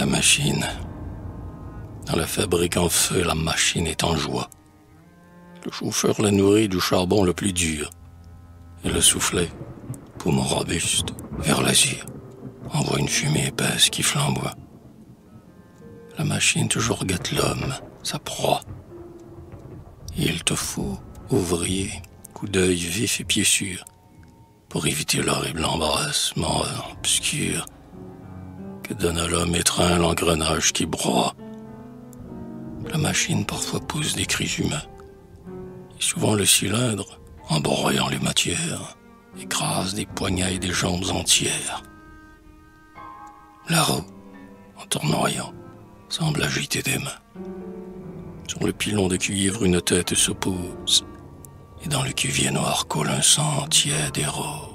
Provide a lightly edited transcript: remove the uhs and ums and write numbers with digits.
La machine. Dans la fabrique en feu, la machine est en joie. Le chauffeur la nourrit du charbon le plus dur. Et le soufflet, poumon robuste, vers l'azur, envoie une fumée épaisse qui flamboie. La machine toujours guette l'homme, sa proie. Et il te faut, ouvrier, coup d'œil vif et pied sûr, pour éviter l'horrible embrassement obscur que donne à l'homme étreint l'engrenage qui broie. La machine parfois pousse des cris humains, et souvent le cylindre, en broyant les matières, écrase des poignets et des jambes entières. La roue, en tournoyant, semble agiter des mains. Sur le pilon de cuivre, une tête se pose, et dans le cuvier noir coule un sang tiède et rose.